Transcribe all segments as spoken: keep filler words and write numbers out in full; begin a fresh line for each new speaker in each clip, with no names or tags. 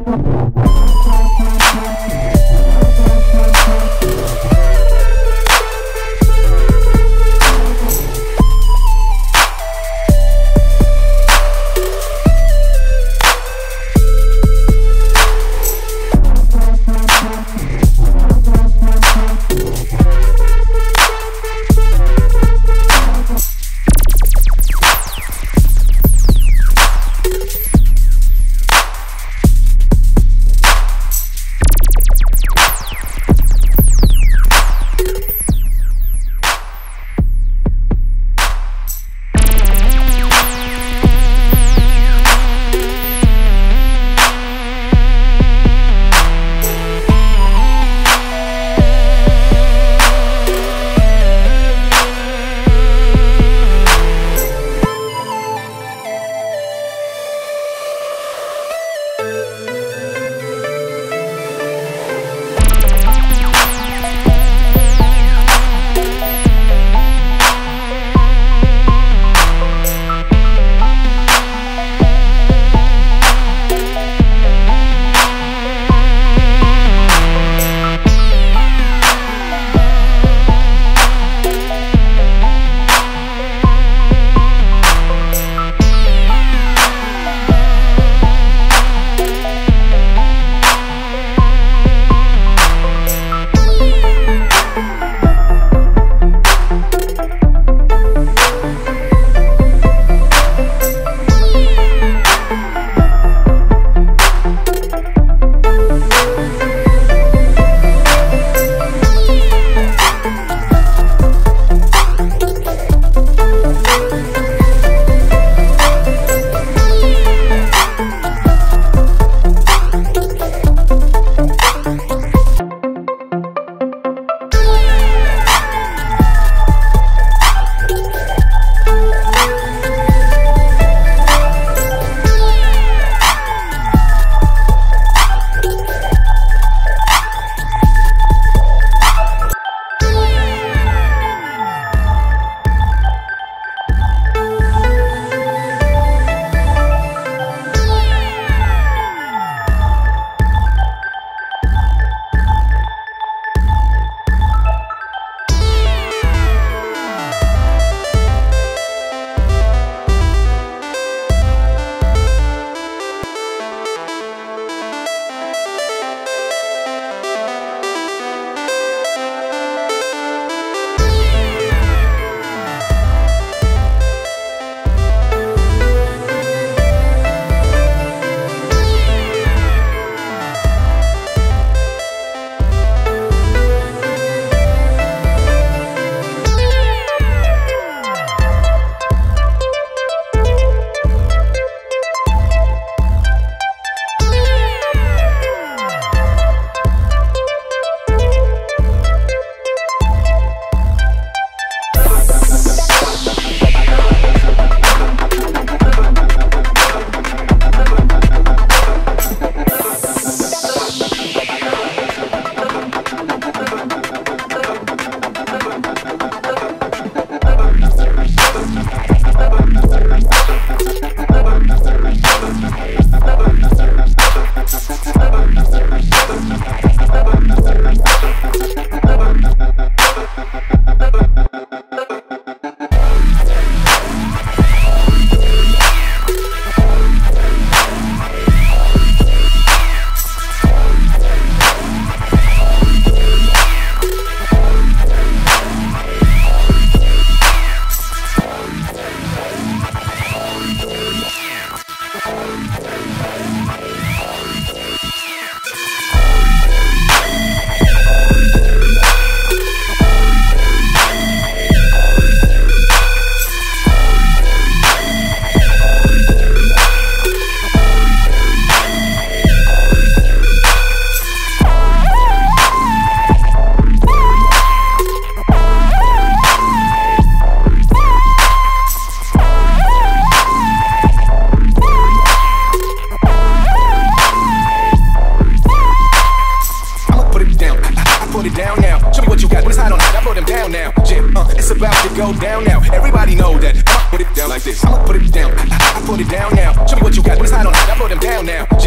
go down now. Everybody know that. I'ma put it down like this. I'ma put it down. I, I put it down now. Show me what you got. When it's hot on hot, I put them down now. Yeah, uh, it's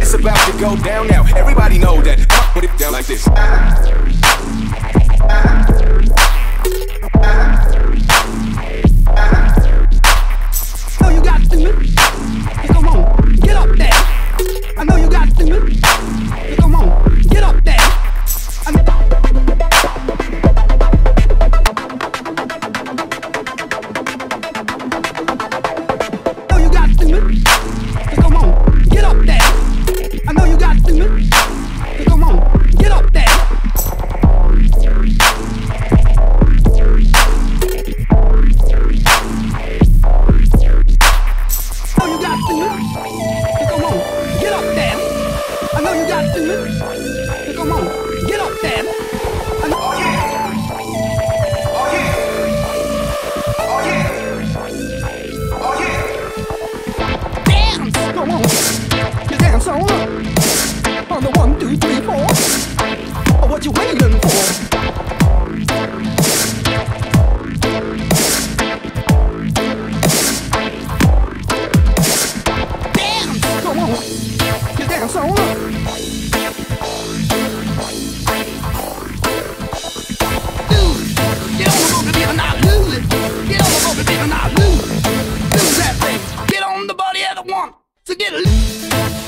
It's about to go down now. Everybody know that. I'ma put it down like this.
know you got to it. Come on, get up there. I know you got to it. Come on, get up there. I know you got to it. Come on, get up there. I know you got to it. Come on, get up there. Come on, get up there. I know.
Oh yeah. Oh yeah. Oh yeah. Oh yeah.
Dance. Come on. You dance on up. On the one, two, three, four. Oh, what you waiting for? Dance. Come on. You dance on up. Get on the body of the one to get loose.